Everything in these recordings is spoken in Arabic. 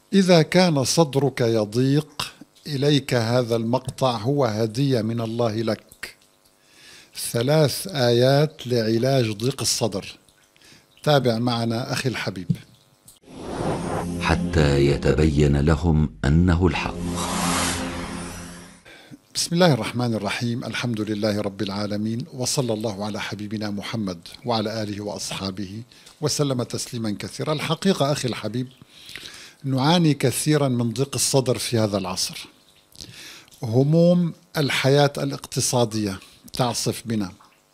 إذا كان صدرك يضيق، إليك هذا المقطع هو هدية من الله لك. 3 آيات لعلاج ضيق الصدر. تابع معنا أخي الحبيب. حتى يتبين لهم أنه الحق. بسم الله الرحمن الرحيم. الحمد لله رب العالمين، وصلى الله على حبيبنا محمد وعلى آله وأصحابه وسلم تسليما كثيرا. الحقيقة أخي الحبيب، نعاني كثيرا من ضيق الصدر في هذا العصر. هموم الحياة الاقتصادية تعصف بنا،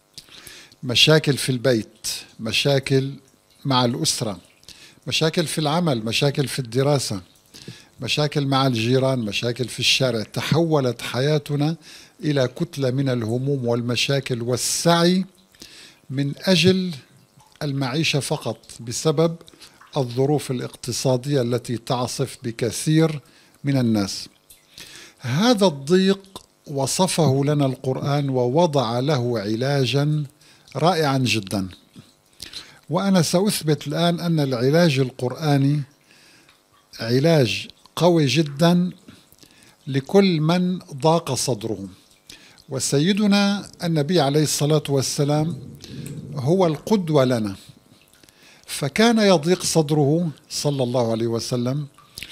مشاكل في البيت، مشاكل مع الأسرة، مشاكل في العمل، مشاكل في الدراسة، مشاكل مع الجيران، مشاكل في الشارع. تحولت حياتنا إلى كتلة من الهموم والمشاكل والسعي من أجل المعيشة فقط، بسبب الظروف الاقتصادية التي تعصف بكثير من الناس. هذا الضيق وصفه لنا القرآن ووضع له علاجا رائعا جدا، وأنا سأثبت الآن أن العلاج القرآني علاج قوي جدا لكل من ضاق صدره. وسيدنا النبي عليه الصلاة والسلام هو القدوة لنا، فكان يضيق صدره صلى الله عليه وسلم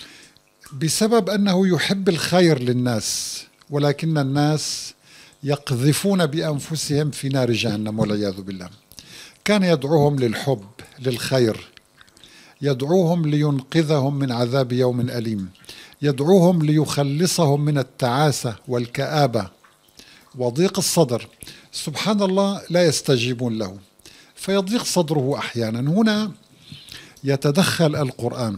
بسبب أنه يحب الخير للناس، ولكن الناس يقذفون بأنفسهم في نار جهنم والعياذ بالله. كان يدعوهم للحب، للخير، يدعوهم لينقذهم من عذاب يوم أليم، يدعوهم ليخلصهم من التعاسة والكآبة وضيق الصدر. سبحان الله، لا يستجيبون له، فيضيق صدره أحيانا. هنا يتدخل القرآن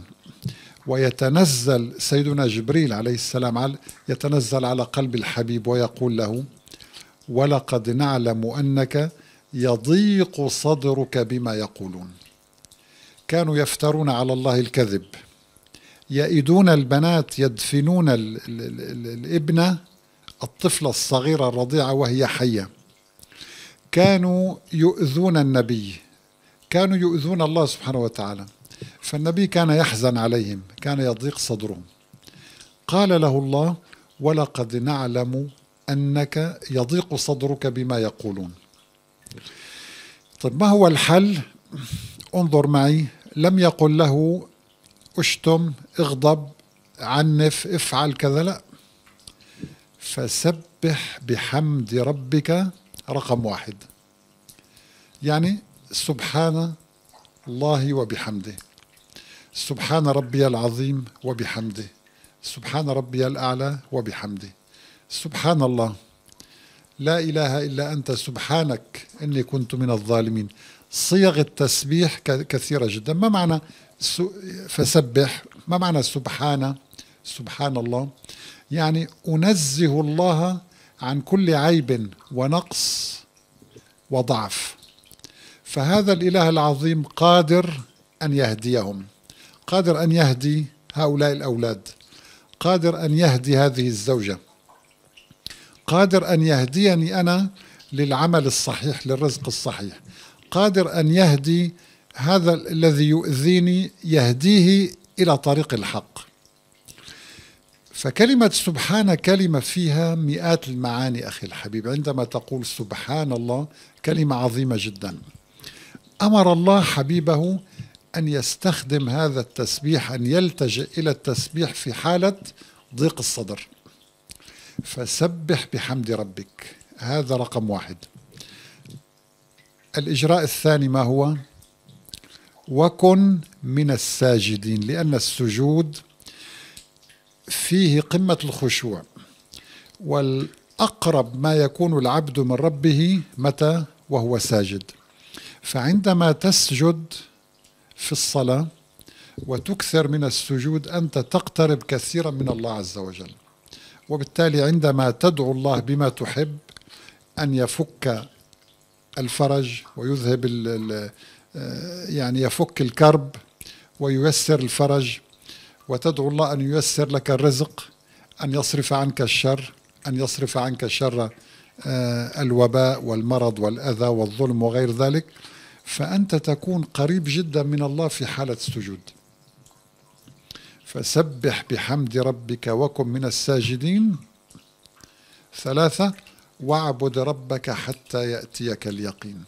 ويتنزل سيدنا جبريل عليه السلام، يتنزل على قلب الحبيب ويقول له: ولقد نعلم أنك يضيق صدرك بما يقولون. كانوا يفترون على الله الكذب، يئدون البنات، يدفنون الابنة الطفلة الصغيرة الرضيعة وهي حية. كانوا يؤذون النبي، كانوا يؤذون الله سبحانه وتعالى، فالنبي كان يحزن عليهم، كان يضيق صدره. قال له الله: ولقد نعلم أنك يضيق صدرك بما يقولون. طيب، ما هو الحل؟ انظر معي. لم يقل له اشتم، اغضب، عنف، افعل كذا، لا. فسبح بحمد ربك رقم 1. يعني سبحان الله وبحمده، سبحان ربي العظيم وبحمده، سبحان ربي الأعلى وبحمده، سبحان الله، لا إله إلا أنت سبحانك إني كنت من الظالمين. صيغ التسبيح كثيرة جدا. ما معنى فسبح؟ ما معنى سبحان الله؟ يعني أنزه الله عن كل عيب ونقص وضعف. فهذا الإله العظيم قادر أن يهديهم، قادر أن يهدي هؤلاء الأولاد، قادر أن يهدي هذه الزوجة، قادر أن يهديني أنا للعمل الصحيح، للرزق الصحيح، قادر أن يهدي هذا الذي يؤذيني، يهديه إلى طريق الحق. فكلمة سبحان كلمة فيها مئات المعاني أخي الحبيب. عندما تقول سبحان الله كلمة عظيمة جدا. أمر الله حبيبه أن يستخدم هذا التسبيح، أن يلتجئ إلى التسبيح في حالة ضيق الصدر. فسبح بحمد ربك، هذا رقم 1. الإجراء الثاني ما هو؟ وكن من الساجدين، لأن السجود فيه قمة الخشوع، والأقرب ما يكون العبد من ربه متى؟ وهو ساجد. فعندما تسجد في الصلاة وتكثر من السجود، أنت تقترب كثيرا من الله عز وجل. وبالتالي عندما تدعو الله بما تحب أن يفك الفرج ويذهب يعني يفك الكرب وييسر الفرج، وتدعو الله أن ييسر لك الرزق، أن يصرف عنك الشر، أن يصرف عنك شر الوباء والمرض والأذى والظلم وغير ذلك، فأنت تكون قريب جدا من الله في حالة السجود. فسبح بحمد ربك وكن من الساجدين 3 واعبد ربك حتى يأتيك اليقين.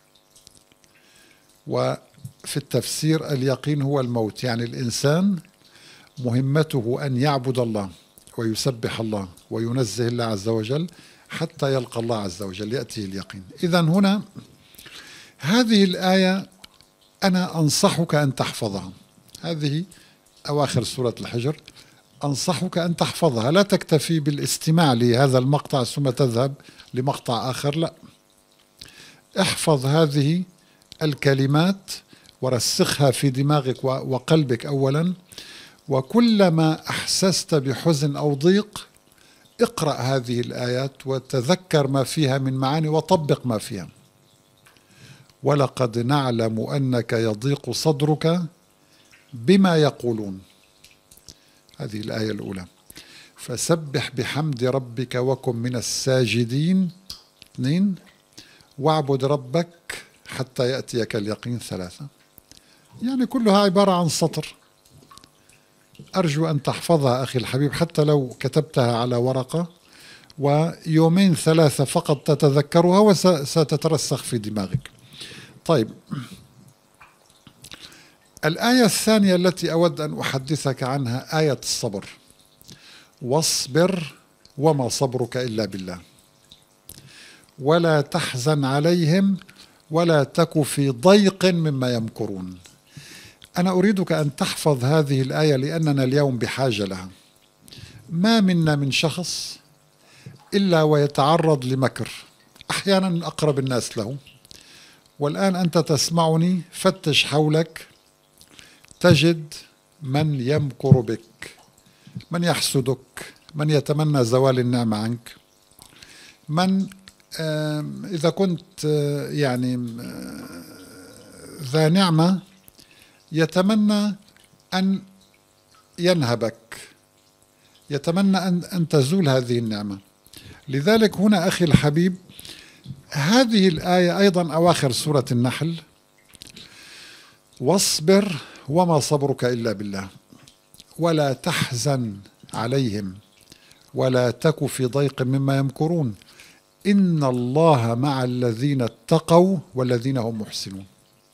وفي التفسير اليقين هو الموت، يعني الإنسان مهمته أن يعبد الله ويسبح الله وينزه الله عز وجل حتى يلقى الله عز وجل يأتيه اليقين. إذن هنا هذه الآية أنا أنصحك أن تحفظها، هذه أواخر سورة الحجر، أنصحك أن تحفظها، لا تكتفي بالاستماع لهذا المقطع ثم تذهب لمقطع آخر، لا، احفظ هذه الكلمات ورسخها في دماغك وقلبك أولا، وكلما أحسست بحزن أو ضيق اقرأ هذه الآيات وتذكر ما فيها من معاني وطبق ما فيها. ولقد نعلم أنك يضيق صدرك بما يقولون، هذه الآية الأولى. فسبح بحمد ربك وكن من الساجدين 2 واعبد ربك حتى يأتيك اليقين 3. يعني كلها عبارة عن سطر، أرجو أن تحفظها أخي الحبيب، حتى لو كتبتها على ورقة ويومين 3 فقط تتذكرها وستترسخ في دماغك. طيب، الآية الثانية التي أود أن أحدثك عنها آية الصبر. واصبر وما صبرك إلا بالله ولا تحزن عليهم ولا تك في ضيق مما يمكرون. أنا أريدك أن تحفظ هذه الآية لأننا اليوم بحاجة لها. ما منا من شخص إلا ويتعرض لمكر، أحيانا أقرب الناس له. والآن أنت تسمعني، فتش حولك تجد من يمكر بك، من يحسدك، من يتمنى زوال النعمة عنك، من إذا كنت يعني ذا نعمة يتمنى أن ينهبك، يتمنى أن تزول هذه النعمة. لذلك هنا أخي الحبيب هذه الآية أيضا أواخر سورة النحل، واصبر وما صبرك إلا بالله ولا تحزن عليهم ولا تك في ضيق مما يمكرون إن الله مع الذين اتقوا والذين هم محسنون.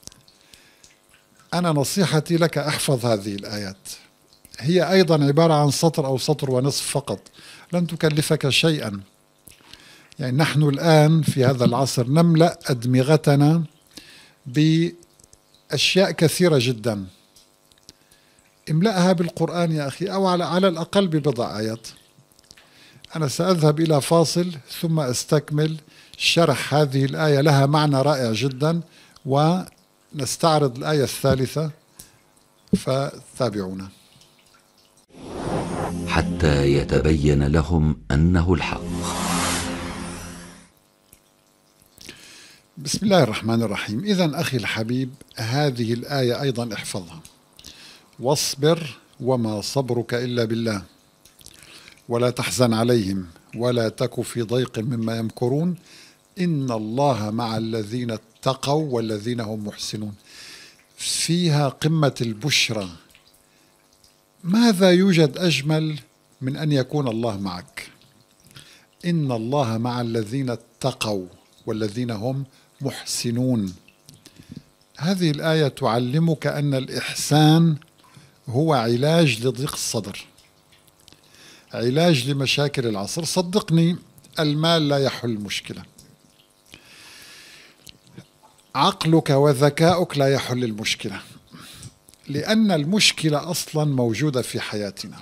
أنا نصيحتي لك احفظ هذه الآيات، هي أيضا عبارة عن سطر أو سطر ونصف فقط، لن تكلفك شيئا. يعني نحن الآن في هذا العصر نملأ أدمغتنا بأشياء كثيرة جدا، املأها بالقرآن يا أخي، أو على الأقل ببضع آيات. أنا سأذهب إلى فاصل ثم أستكمل شرح هذه الآية، لها معنى رائع جدا، ونستعرض الآية الثالثة، فتابعونا. حتى يتبين لهم أنه الحق. بسم الله الرحمن الرحيم. إذن أخي الحبيب هذه الآية أيضا احفظها، واصبر وما صبرك إلا بالله ولا تحزن عليهم ولا تك في ضيق مما يمكرون إن الله مع الذين اتقوا والذين هم محسنون. فيها قمة البشرى. ماذا يوجد أجمل من أن يكون الله معك؟ إن الله مع الذين اتقوا والذين هم محسنون. هذه الآية تعلمك أن الإحسان هو علاج لضيق الصدر، علاج لمشاكل العصر. صدقني المال لا يحل المشكلة، عقلك وذكاؤك لا يحل المشكلة، لأن المشكلة أصلا موجودة في حياتنا.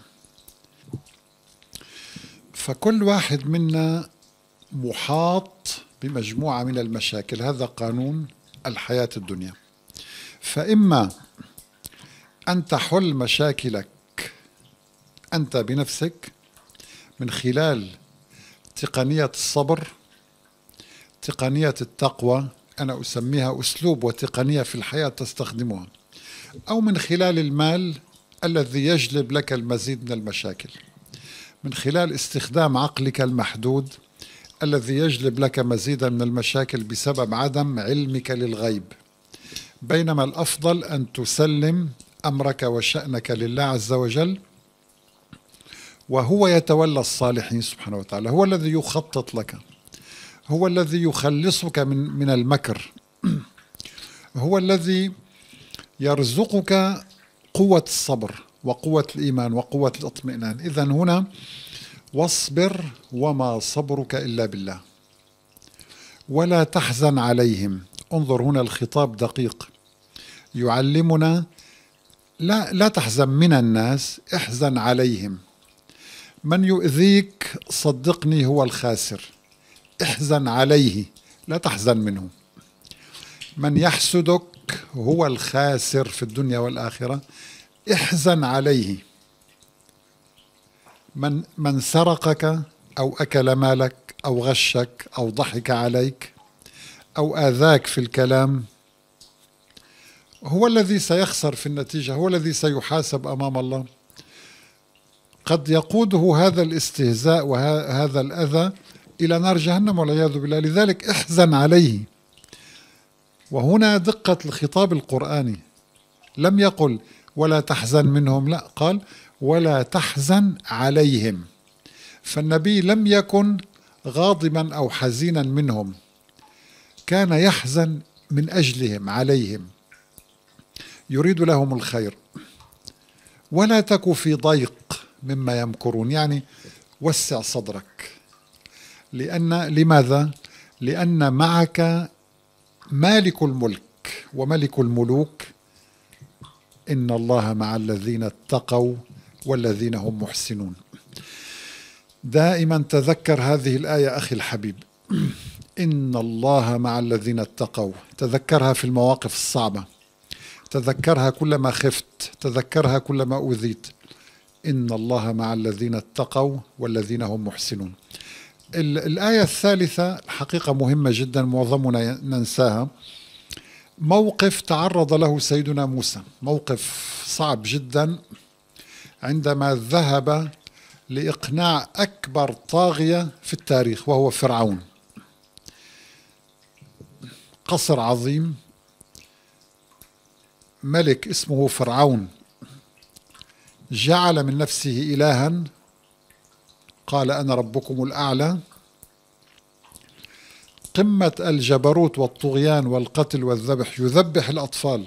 فكل واحد منا محاط بمجموعة من المشاكل، هذا قانون الحياة الدنيا. فإما أن تحل مشاكلك أنت بنفسك من خلال تقنية الصبر، تقنية التقوى، أنا أسميها أسلوب وتقنية في الحياة تستخدمها، أو من خلال المال الذي يجلب لك المزيد من المشاكل، من خلال استخدام عقلك المحدود الذي يجلب لك مزيدا من المشاكل بسبب عدم علمك للغيب. بينما الأفضل أن تسلم أمرك وشأنك لله عز وجل، وهو يتولى الصالحين سبحانه وتعالى، هو الذي يخطط لك، هو الذي يخلصك من المكر، هو الذي يرزقك قوة الصبر وقوة الإيمان وقوة الاطمئنان. إذن هنا واصبر وما صبرك إلا بالله ولا تحزن عليهم. انظر هنا الخطاب دقيق، يعلمنا لا تحزن من الناس، احزن عليهم. من يؤذيك صدقني هو الخاسر، احزن عليه لا تحزن منه. من يحسدك هو الخاسر في الدنيا والآخرة، احزن عليه. من سرقك أو أكل مالك أو غشك أو ضحك عليك أو آذاك في الكلام هو الذي سيخسر في النتيجة، هو الذي سيحاسب أمام الله. قد يقوده هذا الاستهزاء وهذا الأذى إلى نار جهنم والعياذ بالله. لذلك احزن عليه. وهنا دقة الخطاب القرآني، لم يقل ولا تحزن منهم، لا، قال ولا تحزن عليهم. فالنبي لم يكن غاضبا أو حزينا منهم، كان يحزن من أجلهم عليهم، يريد لهم الخير. ولا تك في ضيق مما يمكرون، يعني وسع صدرك. لماذا؟ لأن معك مالك الملك وملك الملوك، إن الله مع الذين اتقوا والذين هم محسنون. دائما تذكر هذه الآية أخي الحبيب، إن الله مع الذين اتقوا. تذكرها في المواقف الصعبة، تذكرها كلما خفت، تذكرها كلما أوذيت. إن الله مع الذين اتقوا والذين هم محسنون. الآية الثالثة الحقيقة مهمة جدا، معظمنا ننساها. موقف تعرض له سيدنا موسى، موقف صعب جدا، عندما ذهب لإقناع أكبر طاغية في التاريخ وهو فرعون. قصر عظيم، ملك اسمه فرعون جعل من نفسه إلها، قال أنا ربكم الأعلى، قمة الجبروت والطغيان والقتل والذبح، يذبح الأطفال.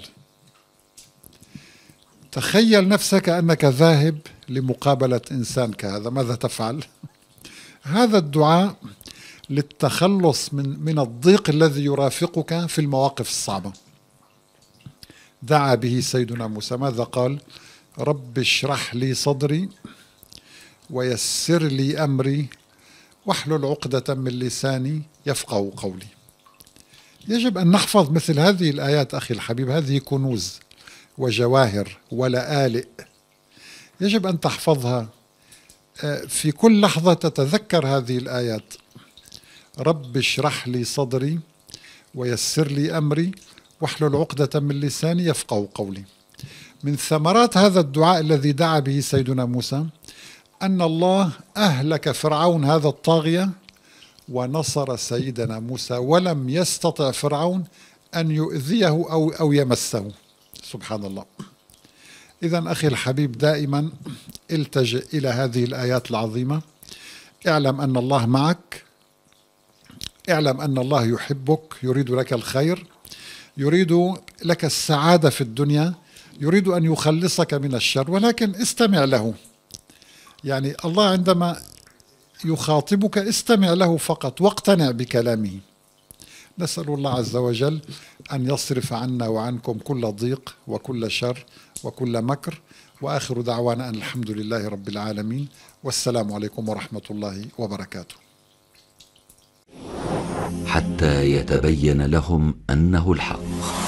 تخيل نفسك أنك ذاهب لمقابلة إنسان كهذا، ماذا تفعل؟ هذا الدعاء للتخلص من الضيق الذي يرافقك في المواقف الصعبة دعا به سيدنا موسى. ماذا قال؟ رب اشرح لي صدري ويسر لي أمري واحلل عقدة من لساني يفقهوا قولي. يجب أن نحفظ مثل هذه الآيات أخي الحبيب، هذه كنوز وجواهر ولآلئ، يجب أن تحفظها في كل لحظة، تتذكر هذه الآيات. رب اشرح لي صدري ويسر لي أمري واحلل عقدة من لساني يفقهوا قولي. من ثمرات هذا الدعاء الذي دعا به سيدنا موسى أن الله أهلك فرعون هذا الطاغية ونصر سيدنا موسى، ولم يستطع فرعون أن يؤذيه أو يمسه. سبحان الله. إذن أخي الحبيب دائما التجئ إلى هذه الآيات العظيمة. اعلم أن الله معك، اعلم أن الله يحبك، يريد لك الخير، يريد لك السعادة في الدنيا، يريد أن يخلصك من الشر، ولكن استمع له. يعني الله عندما يخاطبك استمع له فقط واقتنع بكلامه. نسأل الله عز وجل أن يصرف عنا وعنكم كل ضيق وكل شر وكل مكر، وآخر دعوانا أن الحمد لله رب العالمين، والسلام عليكم ورحمة الله وبركاته. حتى يتبين لهم أنه الحق.